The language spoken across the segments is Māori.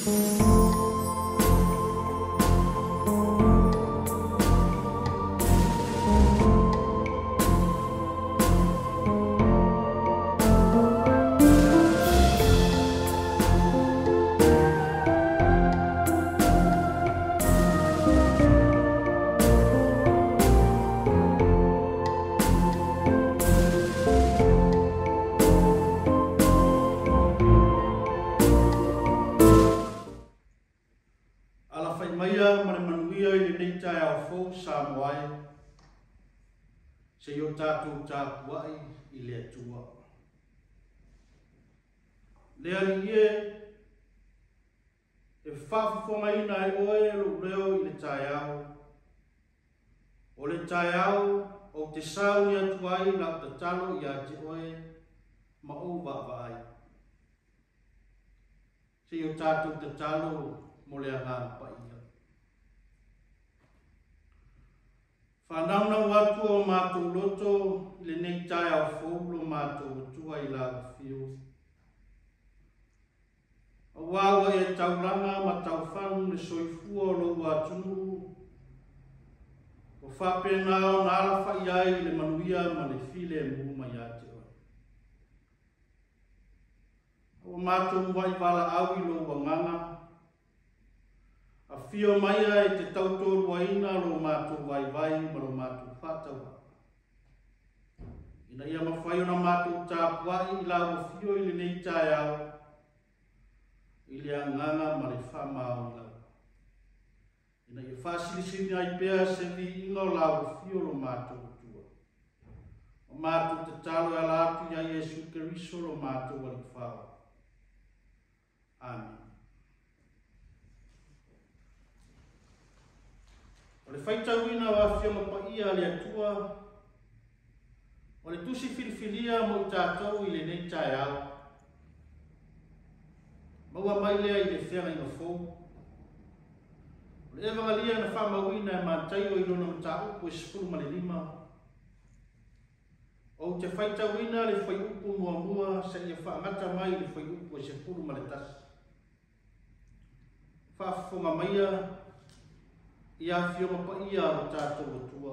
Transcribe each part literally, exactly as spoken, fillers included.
Se yo tatu tapuai i le tua. Le ali e e whafufonga ina e oe lu leo i le taiao. O le taiao o te sau ni atuai la te talo i a te oe ma o wa vai. Se yo tatu te talo mo le anga pa ia. Whanauna watu o mātou loto le nei tai au fōlo mātou tua i la whio. A wawa e tauranga ma tau whanu le soifua o lo watunu. O whapena o na alafa i ai le manuia ma le file e mua mai a te oe. O mātou wai wala au i lo wanganga. A whio mai e te tautoru aina lo mātou vai vai ma lo mātou whatawa. Ina ia mawhai o na mātou tāpuai i la o whio i le nei tai au. I le anganga ma le whamao i lau. Ina ia whasilisini ai pēr se vi ingo la o whio lo mātou tua. O mātou te talo e ala atu ia Jesu Keriso lo mātou wali whao. Amen. O le whaitauina wa whionga pa ia le atua, o le tusi filifilia mo i tātou i le nei tai au. Maua mai lea i le whenga i ngafou. O le evangalia na whamauina e mātaio i lona mta upu e sepulu ma le lima. O te whaitauina le whai upu mua mua se ia whaangata mai le whai upu e sepulu ma le tasi. Whaafonga maia ia whionga pa ia o tātou atua.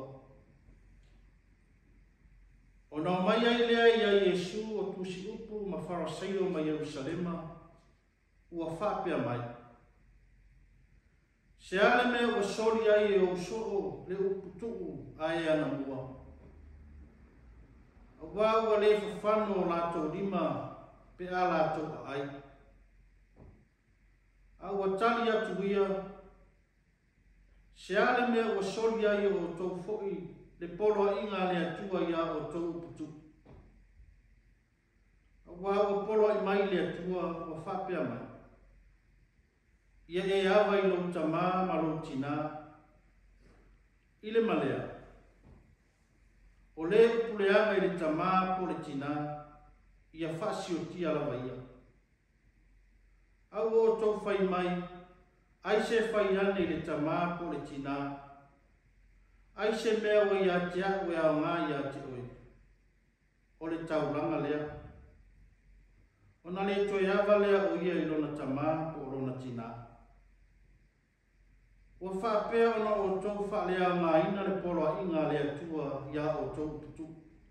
O nā mai ai lea ia Iesu o tusi upu ma wharasaio ma Jerusalema, ua whapea mai. Se ale me o sori ai e o soo le upu tuu ai ana mua. A wāua le whawhano o lātou lima pe a lātou ai. A ua tali atu ia, se ale me o sori ai o tau fo'i le polo inga le atua ia o tau putu. A wā o polo i mai le atua o whapea mai. Ia e awa i lo tamā ma lo tina. I le malea. O le upuleanga i le tamā po le tina. Ia whasi o tia la vaia. Au o tau whai mai. Ai se whai ane le tamā po le tina. Ai se mea o ia te au e au ngā ia te oe. O le tauranga lea. O na le toi awa lea o ia i lona tamā po lona tina. O whapea ona o tau wha lea ngā ina le polo a inga lea tua ia o tau putu.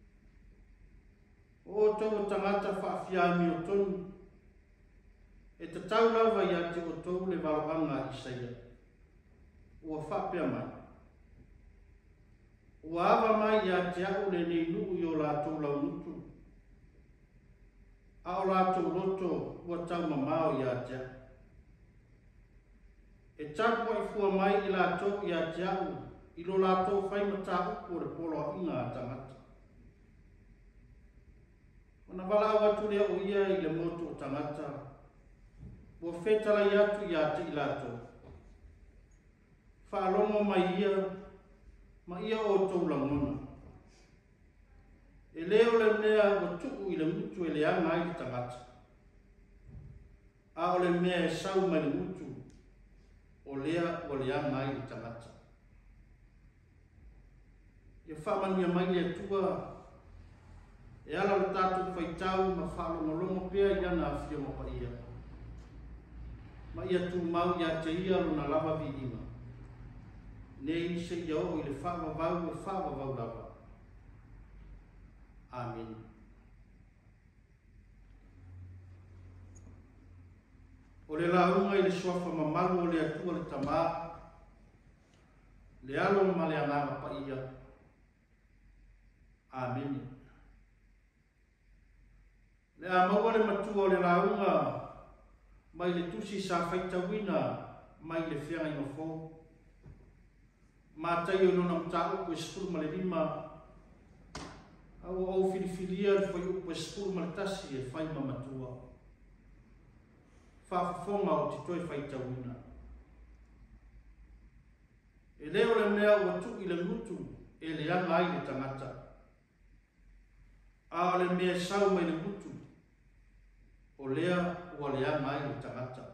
O tau o tangata whaafiami o tonu. E te tau lawa ia te o tau le walanga i saia. O whapea mai. O awa mai ia te au le nei nuu i o lātou lau nutu. A o lātou roto ua tau mamao ia te au. E tapu ai fua mai i lātou ia te au i lo lātou whai mata upo le polo a inga a tangata. O na wala au atu lea o ia i le moto o tangata. Ua whetala i atu ia te i lātou. Whaalongo mai ia ma ia o tau langona. E leo le mea o tuku i le mutu e le anga i tangata. A o le mea e sau mai le mutu o lea o le anga i tangata. E whamania mai le tua e ala le tātou whaitau ma whaalongo longo pia i ana a whionga pa ia. ma ia tu mau ia te ia luna lava vi'inga. Nei se ia o i le whaavavau e whaavavau lava. Amen. O le launga i le suafa mamalu o le atua le tamā, le alo ma le ananga pa ia. Amen. Le a maua le matua o le launga mai le tusi sa faitawina mai le whianga i mafo. Mātai o nona mta upo e sepulu ma le lima. Au au filifilia le whai upo e sepulu ma le tasi e whai ma matua. Whaafafonga o te toi faitawina. E leo le mea ua tu i le ngutu e le anga ai le tangata. A le mea sau mai le ngutu o lea ua le anga ai le tangata.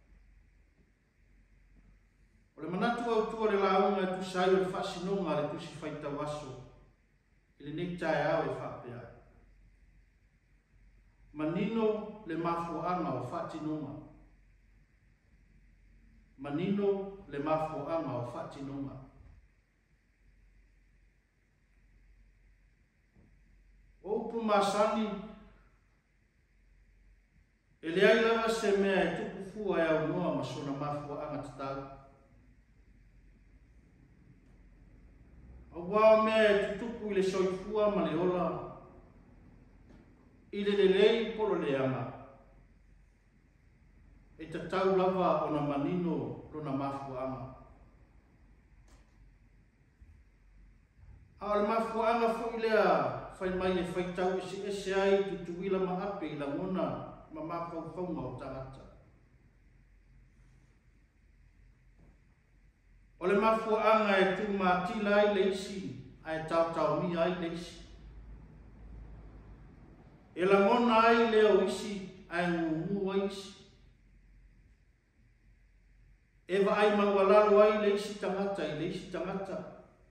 O le manatu au tua le launga e tu sai o le whaasinonga le tusi faitawaso i le nektae au e whaapea. Manino le mafuanga o whaatinonga. Manino le mafuanga o whaatinonga. O upu masani e le ai lava se mea e tupu fua e au noa ma sona mafuanga tatau. Au wā mea e tutupu i le soifua ma le ola i le lelei polo le anga. E tatau lava o na manino lo na mafuanga. A le mafuanga fo i lea fai mai e fai tau isi ese ai tutuila ma ape i la ngona ma mafaufaunga o tangata. O le mafuanga e tu matila ai le isi ai tau tau mi ai le isi. E la ngona ai leo isi ai ngungu ai isi. E wa ai mawalalo ai le isi tangata i le isi tangata.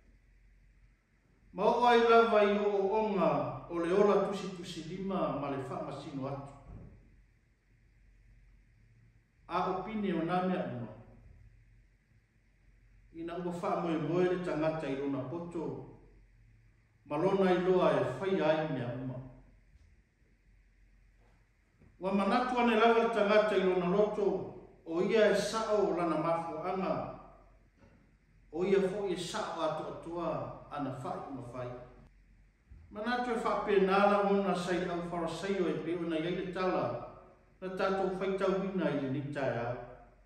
Ma o ai lava i o onga o le ola tusi tusi lima ma le wha masino atu. A opine o nā mea ua. Ina ua wha moe moe le tangata i rona poto. Malona i loa e whai ai mea uma. Wa manatu ane lava le tangata i rona loto. O ia e sao lana mafuanga. O ia fo i sao atu atua ana whai ma whai. Manatu e whaapenala mona sai au wharasaio e pe ona iai le tala na tātou whaitau wina i le nitai au.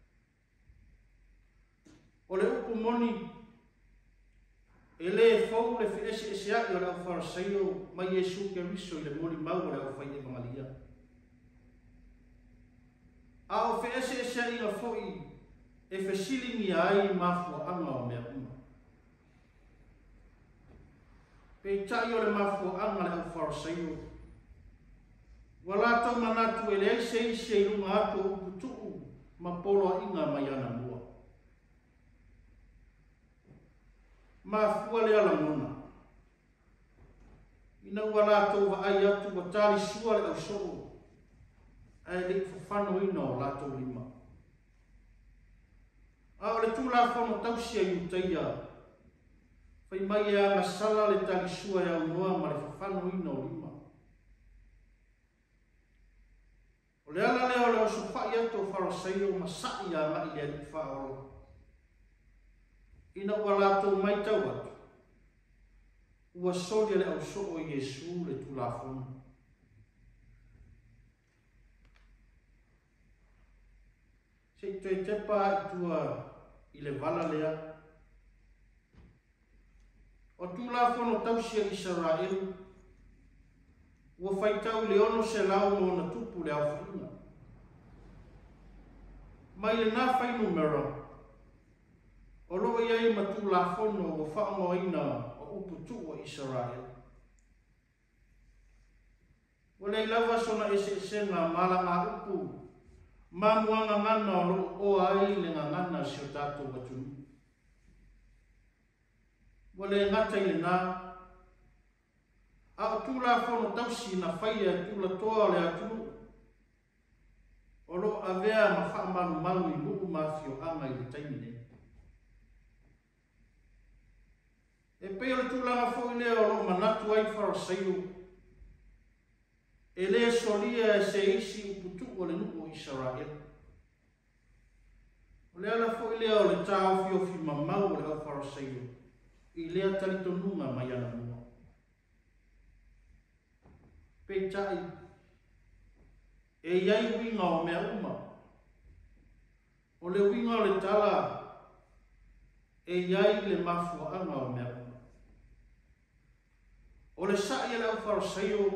O le upu moni e le e fau le fi ese ese ai o le au wharasaio mai Jesu ke riso i le mori mau o le au whai e mangalia. A o fe ese ese ai nga foi e fe silingi ai mafua anga o mea uma. Pe tai o le mafua anga le au wharasaio. Wala tau manatu e le aise ise i runga ato upu tuu ma polo inga mai ana mua. Mafua le ala mona. Ina wala tau wa ai atu wa tali sua le au soo. Ai le fafano ina o lato lima. A o le tula fono tausia i utaia. Fai mai e anga sala le tali sua e au noa ma le fafano ina o lima. O le ala leo leo so fai ato wharasaio ma sai a ngai le ali whaoro. Ina ua lato mai tau atu. Ua soli le au so o Jesu le tula fono. Se i toi tepa i tua i le vala lea. O tu la fono tausia Israel. Ua whaitau le ono se lau mo na tupu le au whainga. Mai le nā whainu mera. O roa iai ma tu la fono o whaongo ina o upu tu o Israel. Wa le lava sona ese ese ngā mala ngā upu. Mamuanga ngana o o ai le ngana si o tātou batunu. Wale ngata i le nā. A o tūla whono tausi na whaia tūla toa le atunu. O lo o avea ma wha manu manu i nuu mafio anga i le taimine. E peo le tūlanga fo i leo lo manatu ai wharasaio. E le solia e se isi uputu o le nuu o Israel. O le ala fo i leo le tāo fio fi mamau o le au wharasaio. I lea talitonunga mai ana mua. Pe tai. E iai winga o mea uma. O le winga o le tala. E iai le mafua anga o mea uma. O le sa'i e le au wharasaio.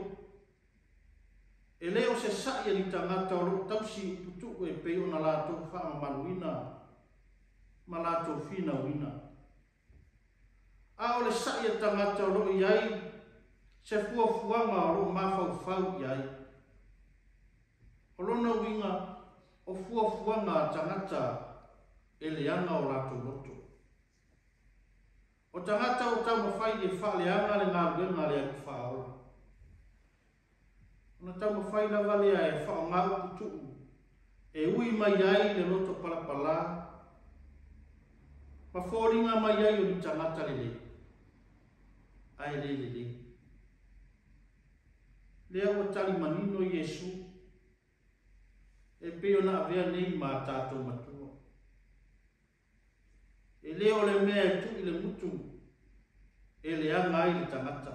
E leo se sa'i ni tangata o lo tausi putu e peo na lātou wha maluina. Ma lātou fina wina. A o le sa'i e tangata o lo iai. Se fua fuanga o lo mafau fau iai. O lona winga o fua fuanga tangata e leanga o lātou loto. O tangata o tau mawhai e wha leanga le ngā ruenga le aku whaola. O na tau mawhai na valea e wha o ngā uputu. E ui mai ai le loto palapala. Ma fōringa mai ai o ni tangata le le. Ai le le le. Lea o tali manino Yesu. E peo na avea nei ma tātou matua. E leo le mea e tu i le mutu. E le anga i le tangata.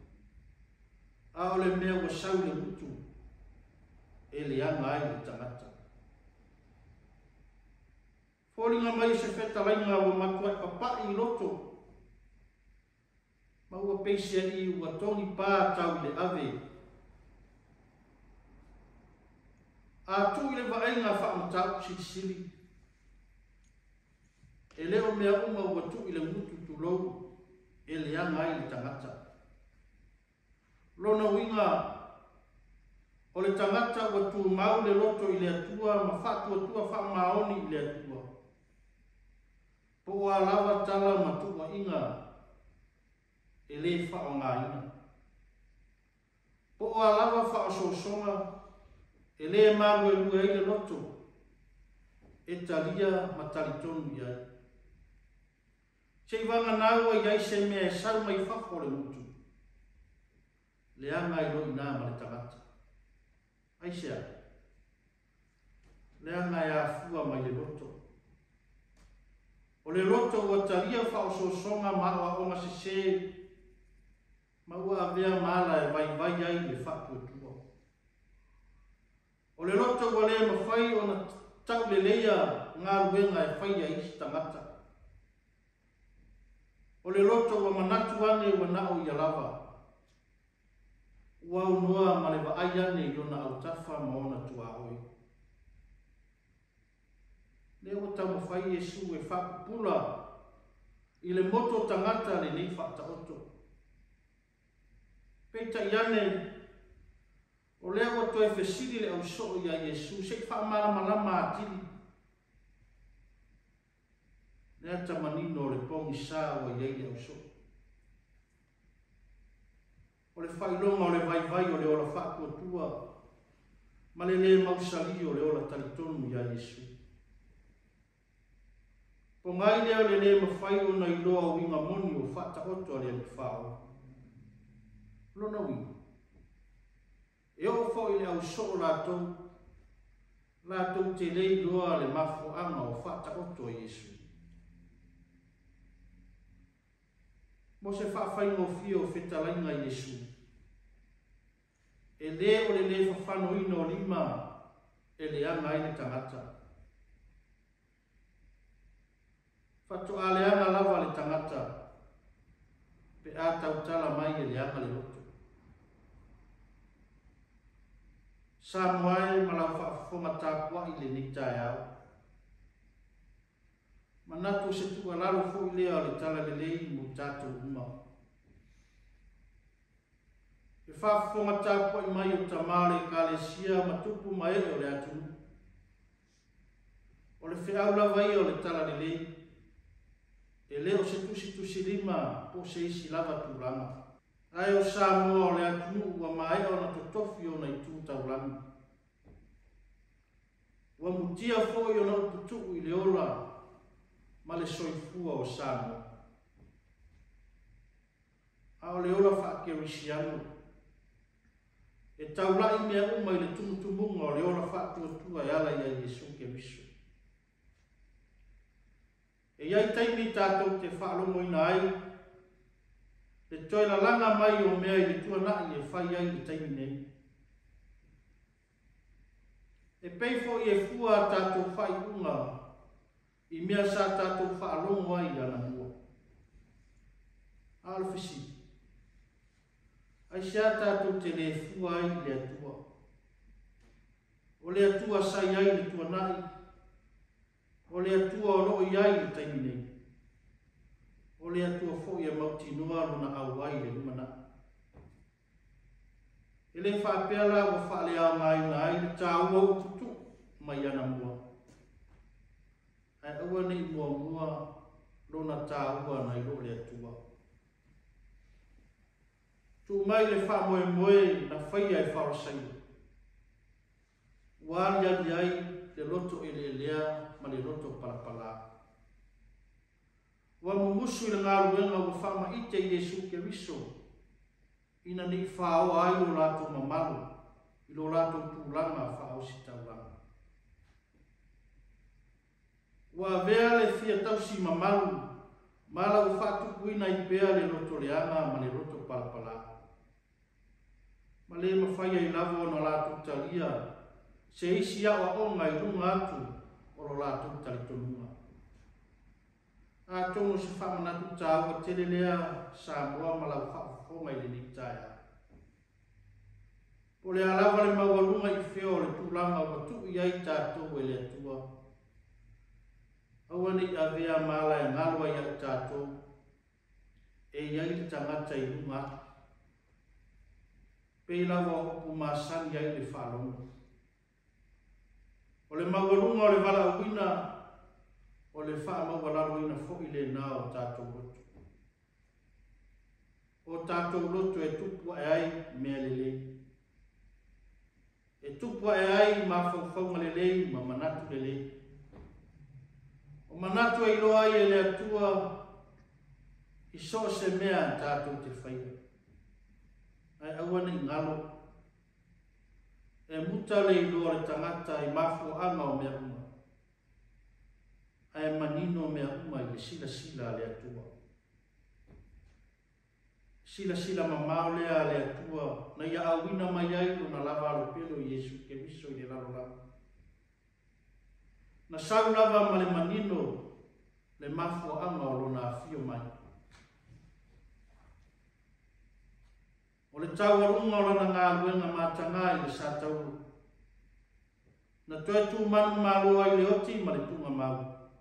A o le mea wa sau le mutu. E le anga i le tangata. Fōringa mai se wheta lainga wa matua e papa i loto. Ma ua peisia i ua toni pā tau le ave. A tu i le vaenga whaamatau sitisili. E leo mea uma ua tu i le mutu tu lou. E le anga i le tangata. Lona winga. O le tangata ua tu mau le loto i le atua. Ma whaatua tua whaamaoni i le atua. Po ua lava tala ma tua inga. E le whaonga ina. Po ua lava whaasosonga. E le maru e lua i le loto. E talia ma talitonu iai. Se vanga naua iai se mea sau mai whako le mutu. Le anga i roi nā ma le tangata. Aisea. Le anga e a fua mai le loto. O le loto ua talia whao so songa maua o ma se se. Maua avea mala e vai vai ai le whako e tua. O le loto ua lea mawhai o na tau le leia ngā ruenga e whai a isi tangata. O le loto ua manatu ane ua nao i alava. Ua unua ma le vaai ane i ona au tafa ma ona tua oi. Le o tau mawhai Yesu e whakupula i le moto tangata le nei whakta oto. Peita i ane o lea ua toe whesiri le au soo i a Yesu se whaamara malama atili. Lea tamanino le pongi sā wa iei le au soo. O le whailonga o le vai vai o le ola whakua tua. Ma le le mausali o le ola talitonu i a Yesu. Po ngai leo le le mawhai o na iloa winga moni o whata oto le au whao. Lona winga. E o fo i le au soo lātou. Lātou te lei loa le mafo anga o whata oto Yesu. Mo se whaafai ngō fio o whetalainga Yesu. E le o le le whawhano ino lima e le anga i le tangata. Whatu a le anga lava le tangata. Pe a tau tala mai e le anga le loto. Sa moai malau whaafonga tāpua i le nitai au. Manatu se tua lalo fo i lea le tala le lei mo tātou uma. E whaafonga tāpua i mai o tamale ka le sia matupu mai o le atu. O le whiaula vai o le tala le lei. E leo se tusi tusi lima po se isi lava tūranga. Ai o sa mua o le atu ua mai o na totofi o na i tū tauranga. Wa mutia fo yo na putu i le ola ma le soifua o Samoa. A o le ola whaakerisiano. E taulai mea uma i le tumutumunga o le ola whaatua e ala ia Yesu Keriso. E iai taimi tātou te whaalongo ina ai, le toi la langa mai o mea i le tuanai e whai ai le taimi nei. E peifo i e fua tātou whai unga, i mea sa tātou whaalongo ai ana mua. Alfisi. Ai sia tātou te le fua ai le atua. O le atua sai ai le tuanai, o le atua o roi ai le taimi nei. O le atua fo i a mauti noa luna au ai le umana. E le whaapea la o whaale au ngai ngai le tāua o tutu mai ana mua. Ai aua nei mua mua lona tāua nai lo le atua. Tu mai le wha moe moe na whai ai whaosai. Wāri ali ai le loto e le lea ma le loto palapala. Wa mumusu i le ngā ruenga wa whama ite i Yesu Keriso. Ina ni whao ai o lato mamalu. I lo lato tūlanga whao si taulanga. Wa vea le fia tausi mamalu. Mala u whatu kuina i pea le loto leanga ma le loto palapala. Ma le mawhaia i lavo na lato talia. Se isi awa onga i runga atu o lo lato talitonunga. A tono se whamanatu tāua telelea Samoa ma lau whaafonga i le nitaya. O le alawa le mawalunga i wheo le tūlanga wa tu i ai tātou e le atua. Aua ni a vea mala e ngalwa i ai tātou e iai le tangata i runga. Pei lawa hopu māsani ai le whalonga. O le mawalunga o le wala uina o le wha mawalaro ina fo'i le nā o tātou loto. O tātou loto e tupua e ai mea lele. E tupua e ai ma whauwhaunga lele ma manatu lele. O manatu e iloa ai e le atua i so se mea tātou te whaia. Ai awana i ngalo. E muta le iloa le tangata i mafu anga o mea uma. Ai manino mea uma i le sila sila le atua. Sila sila mamao lea le atua. Na ia awina mai ai lo na lava alo pelo i Yesu Keriso i le lalo lava. Na sau lava ma le manino le mafu anga o lo na afio mai. O le tau arunga o lana ngā luenga mātanga i le sātauru. Na toe tū manu māloa i le oti ma le tunga mau.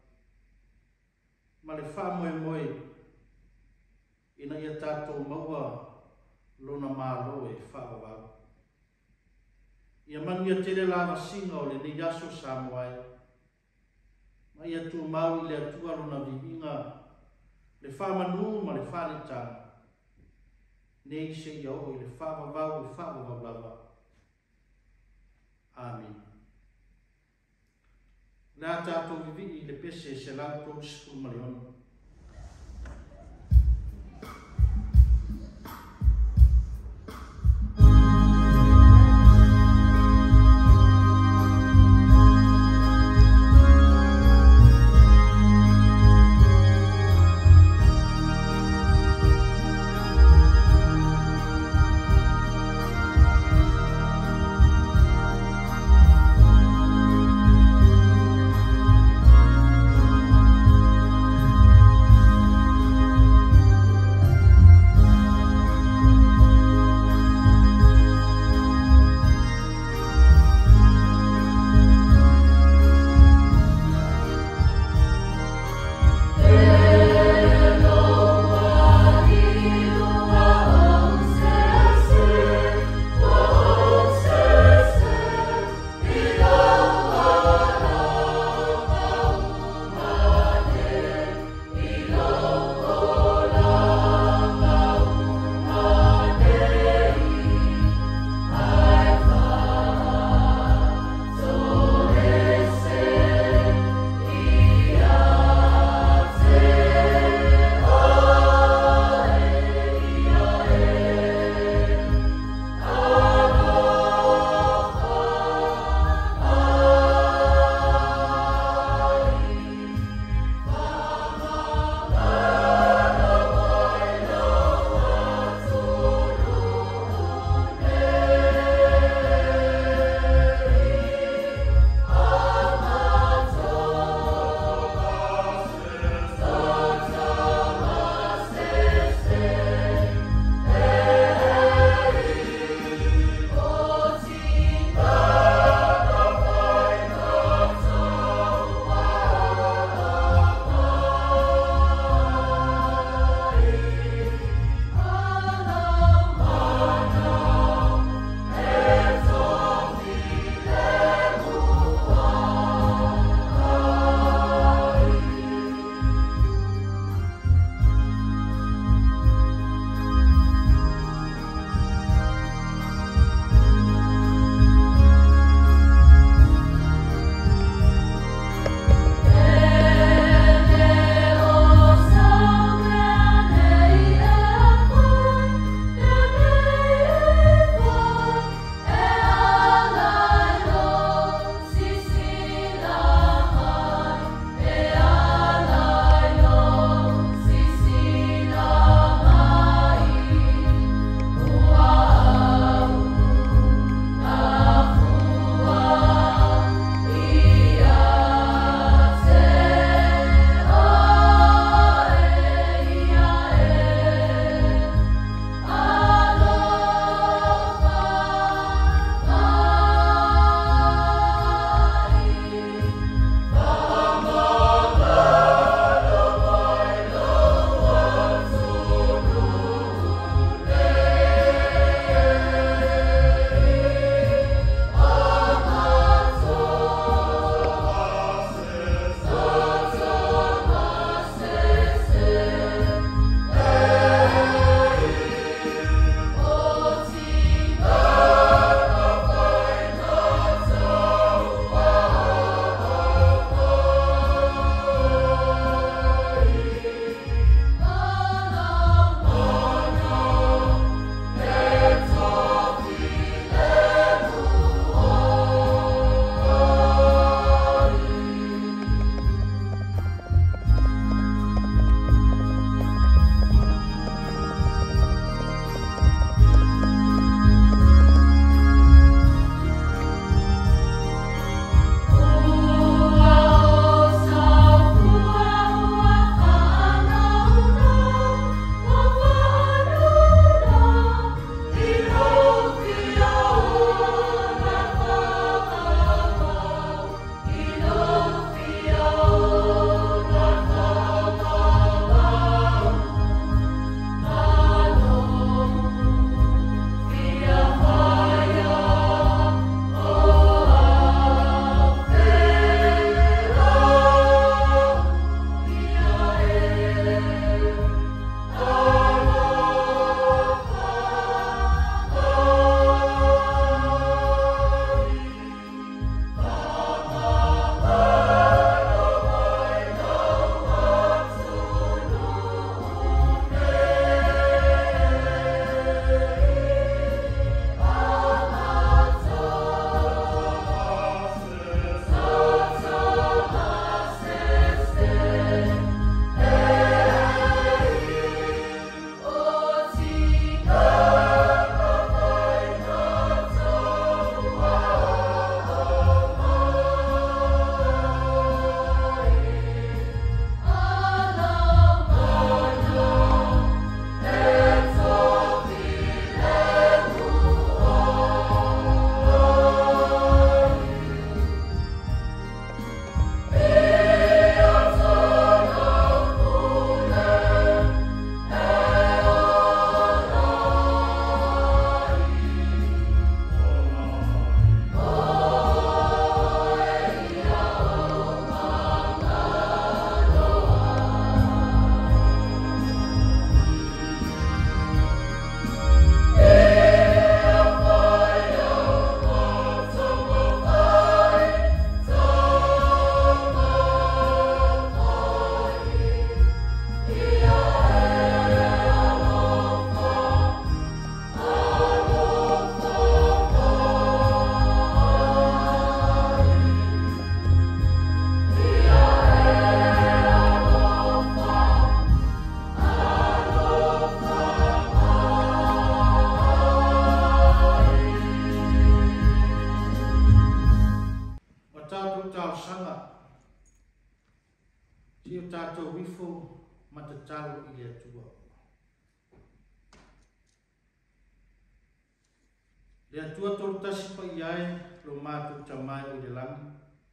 Ma le wha moe moe ina ia tātou maua lona mālo e wha wawau. Ia manu ia tere lava singa o le ne yaso Samoai. Ma ia tū mau i le atua lona vivinga le wha manu ma le wha le tanga. Nei se ia o i le wha wawau i wha wawau lava. Amen. Nā tātou vivi i le pese se lau tō sipu mariona. tātou tāsanga, si o tātou wifo matatalo i le atua. Le atua tolu tasi pa iai lo mātou tamai o le langi.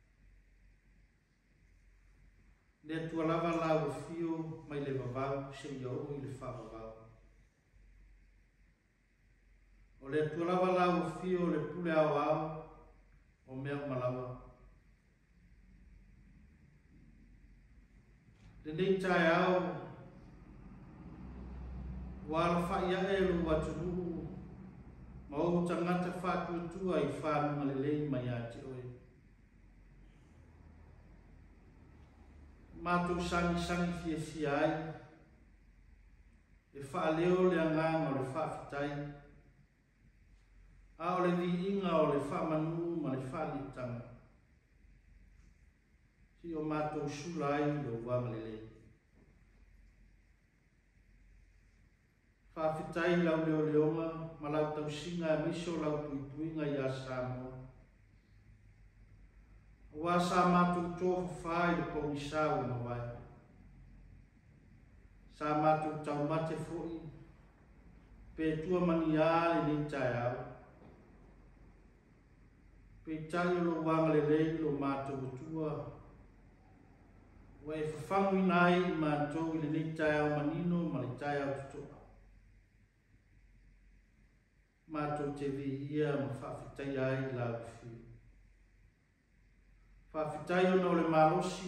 Le atua lava lau fio mai le vavau se ia o i le whavavau. O le atua lava lau fio le pule au au o mea malawa. Le nei tai au wala whaia e lo watunu ma o tangata whātuatua i whānunga le lei mai ati oe. Mātou sangi sangi fia fia ai e whaaleo le anganga o le whaafitai a o le vi inga o le whaamanu ma le whaalitanga. Si o mātou sulai lo wanga le lei. Whaafitai lau leo leonga ma lau tau singa e miso lau puipuinga i a Samoa. Wa sa mātou tōwha whai le pongisau ma wai. Sa mātou tau mate fōi pe tua mani ale ni tai au. Pe tai lo wanga le lei lo mātou tua. Wa e whawhangu nai i mātou i le ni tai au manino ma le tai au tutoa. Mātou te vi ia ma whawhitai ai lau whiu. Whawhitai ona o le malosi,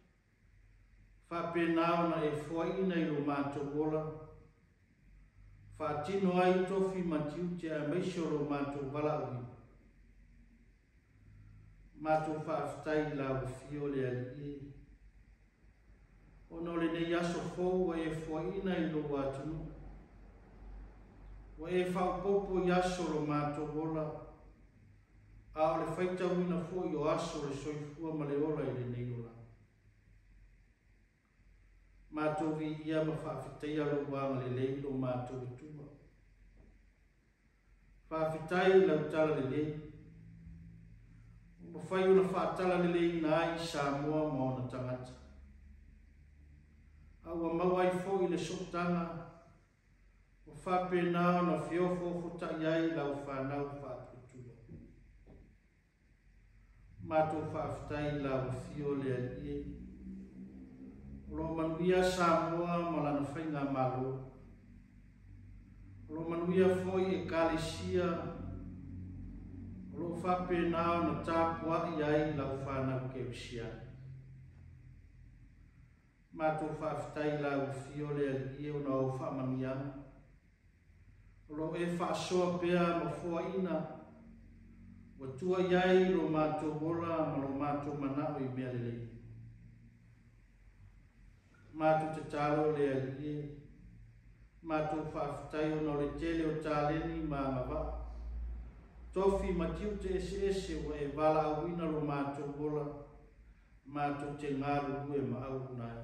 whapenao na e whaina i lo mātou wola, whaatino ai tofi matiu te a meisho lo mātou wala ui. Mātou whawhitai lau whiu le ali e. Ono le nei aso fōu e whaina i lo watunu. Wa e whaupopo i aso lo mātou wola, a o le whaita wina fo i o aso le soifua ma le ola i le nei ola. Mātou vi ia ma whawhitai alo wanga le lei lo mātou utua. Whawhitai lau tala le lei. Ma whai una whaatala le lei na ai Samoa ma ona tangata. Aua mawai fo i le sotanga, o whapenao na whiofo futa iai lau whanau whaatutua. Mātou whaaftai lau whio le alie. Lo manuia Samoa malana whainga malo. Lo manuia foi e Kalesia. Lo whapenao na tāpua iai lau whanau keusia. Mātou whaaftai lau whio le alie o na o whamanianga. Lo e whaasoa pea ma fua ina, wa tua iai lo mātou wola ma lo mātou manao i mea lelei. Mātou te talo le alie, mātou whaaftai o no le tele o tāleni ma mawa. Tofi matiu te ese ese wa e wala awina lo mātou wola, mātou te ngaru ue ma au nai.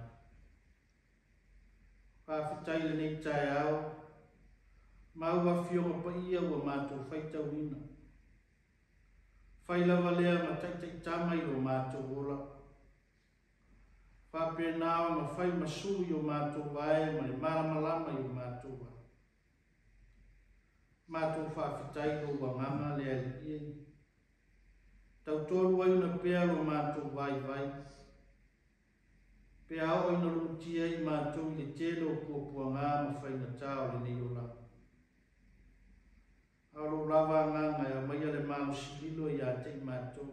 Whaaftai le nei tai au, maua fionga pa ia wa mātou whaita wina. Whailawa lea ma taitai tamai o mātou wola. Whapenao ma whai masui o mātou wae ma le maramalama i o mātou wa. Mātou whawhitai o wanganga lea li ie. Tau tolu ai na pea o mātou vai vai. Pea o ina lutia i mātou i le telo kua puanga ma whai na tau le nei o la. Alo lava nganga ya maia le mau sililo ya te mātou.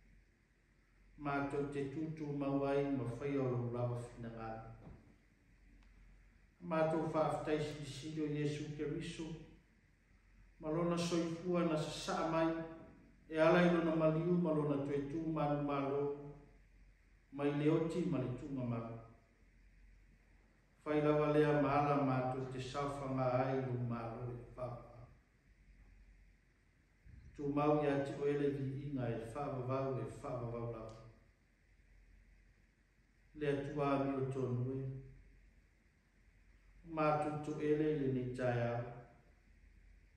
Mātou te tutu mawai ma whai o lo lava whina ngāra. Mātou whaaftai silisilo Yesu Keriso. Malona soifua na sa mai e ala ilo na maliu malona tuetu manu malo. Mai leoti ma le tunga maru. Whai lava lea maala mātou te sauwhanga ai lo malo e whapa. Tu mau ia te oele vi inga e whaavavau e whaavavau lau. Lea tua mi o tonu e. Mātou tu ele le ni tai au.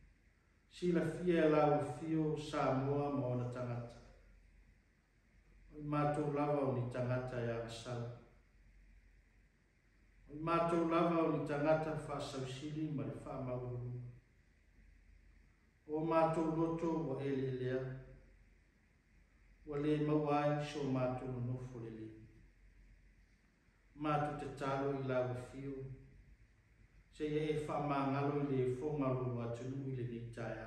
Sila fia lau fio Samoa ma ona tangata. Mātou lava o ni tangata ia asal. Mātou lava o ni tangata whaasausili ma le whaamaurunga. O mātou loto wa ele lea. Wa le mawai so mātou nofo le le. Mātou te talo i lawa fio. Se ia e whaamangalo i le whongalo wa tunu i le ni taia.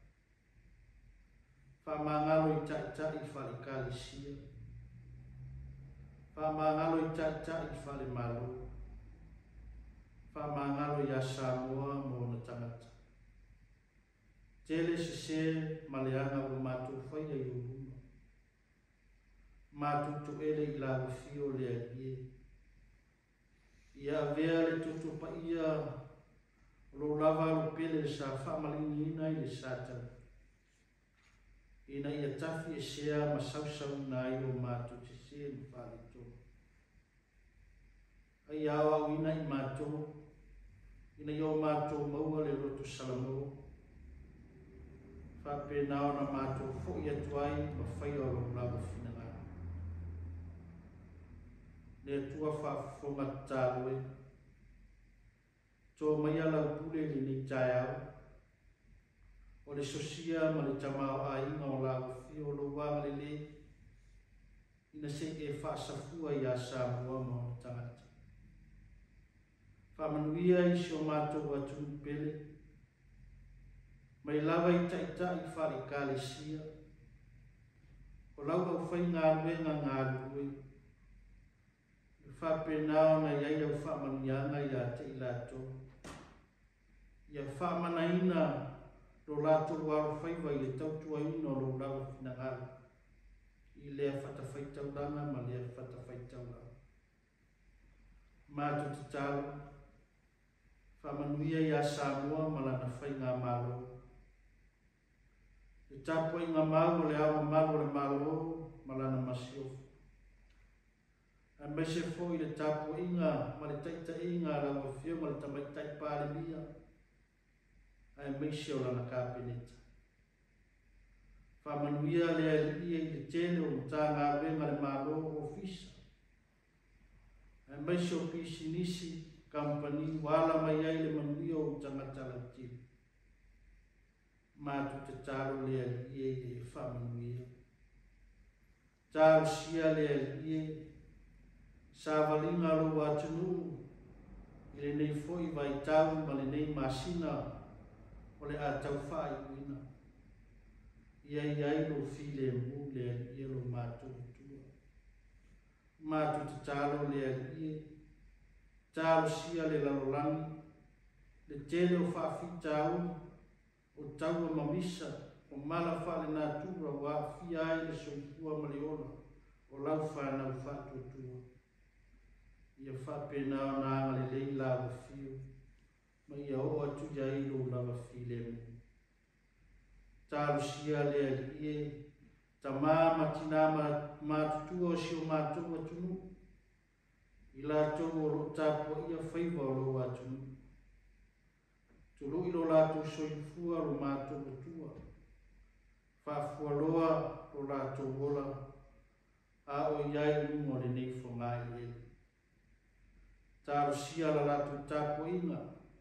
Whaamangalo i tai tai i whale kalisia. Whaamangalo i tai tai i whale malo. Whaamangalo i a Samoa mo na tangata. Tele se se maleanga o mātou whaia i uruma. Mātou tu ele i lawa fio le alie. Ia vea le tutu pa ia lo lava lo pele sa whaamalini ina i le satan. Ina ia tafi e sea ma sausau na i o mātou te se ni whale tō. Ai awa o ina i mātou. Ina i o mātou maua le roto salamo. Whape nao na mātou fo i atuai ma whai o lo lava whina. Le tua whaafonga tāroe. Tō mai ala pule li ni tai au. O le sosia ma le tamau a inga o lawa fio lo wanga le le. Ina se e whaasafua i a Samoa ma o tangata. Whamanuia i si o mātou atunu pele. Mai lava i taita i whare kālesia. O lau au whai ngā ruenga ngā ruenga. Whape nao na iai au whamanianga i a te ilato. Ia whamanaina lo lato waro whaiwa i le tautua ino lo lawa whinangara. I lea whatawhaitau langa ma lea whatawhaitau langa. Mātu te talo. Whamanuia i a Samoa malana whai ngā malo. Le tapua i ngā malo le awa malo le malo malana masiofu. A mai se fo i le tapu inga, ma le taita inga rawa fio, ma le tamai tai pāre mia. A mai se o lana kāpeneta. Whamanuia le alia i le tele o mta ngā wenga le mālo o fisa. A mai se o pisi nisi, kampani, wala mai ai le manuia o tangata la tili. Mātu te taro le alia i le whamanuia. Taro sia le alia Sāwalinga lo atunu i le nei foi vai tau ma le nei masina o le atau whai uina. Ia iai lo file mu le alia lo mātou tua. Mātou te talo le alia, talo sia le lalolani, le tele o whaafitau, o tau o mamisa, o mala whale nā tura wa fia ai le soifua maleola, o lau whanau whātua tua. Ia whape nao nānga le lei lawa fio, ma ia o atu iai lo lawa file mu. Tāru sia le alie, ta māma tina mātutua o si o mātua atunu, i lātou o lo tāpua ia whaiva o lo atunu. Tulu i lo lātou soifua lo mātua atua, whafua loa lo lātou ola, a o iai lumo le nei whangai ele. Tāru sia la lātou tāpua inga,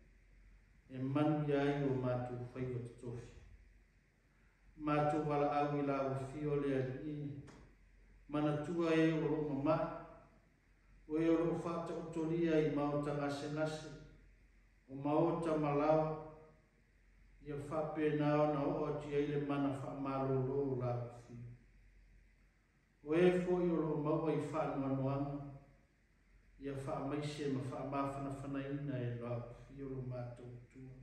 e manu iai o mātou whaiva tatofi. Mātou wala au i lawa fio le alie, mana tua e o lo mamai, o e o lo whata o tolia i maota ngase ngase, o maota malawa, ia whape nao na o ati eile mana wha malo lo lawa fio. O e fo i o lo maua i whanua noanga, ia wha maise ma wha mawhana whanaina e lawa fio lo mātou tua.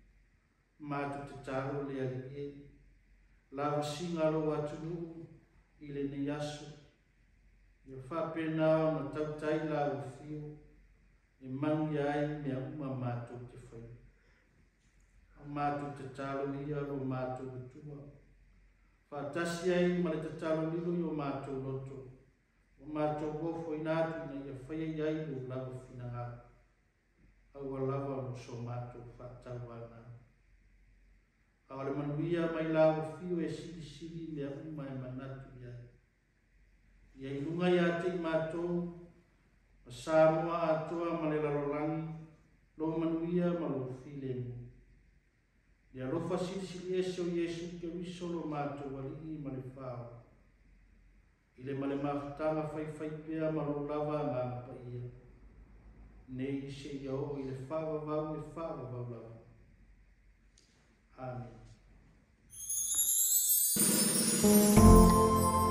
Mātou te taro le alie, lawa singa lo atunu i le nei aso. Ia whape nao na tautai lawa fio, e manu iai mea uma mātou te whai. A mātou te talo ia lo mātou tua. Whatasi ai ma le te talo lilo i o mātou loto. O mātou wofo inatu ina ia whaia iai lo lawa finangara. Aua lawa no so mātou whatau ana. Aole manuia mai lawa fio e sili sili mea uma e manatu iai. ia ilunga ia te mātou, a Samoa atoa ma le lalolangi, lo manuia ma lo filemu. Ia rofa sili ese o Yesu ke wiso lo mātou wali ma le whao. Ile ma le mafutanga fai fai pia ma lo lava ngā pa ia. Nei se ia o i le whawa vau le whawa vau lava. Amen.